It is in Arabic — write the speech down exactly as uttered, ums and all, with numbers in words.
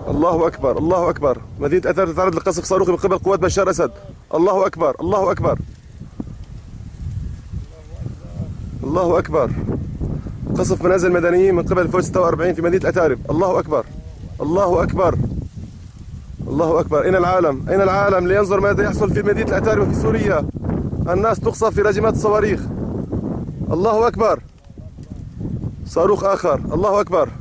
الله أكبر الله أكبر. مدينة أتارب تتعرض لقصف صاروخي من قبل قوات بشار الأسد. الله أكبر الله أكبر الله أكبر. قصف منازل مدنيين من قبل الفوج ستة وأربعين في مدينة أتارب. الله أكبر الله أكبر الله أكبر. أين العالم؟ أين العالم لينظر ماذا يحصل في مدينة أتارب وفي سوريا؟ الناس تقصف في رجمات الصواريخ. الله أكبر. صاروخ آخر. الله أكبر.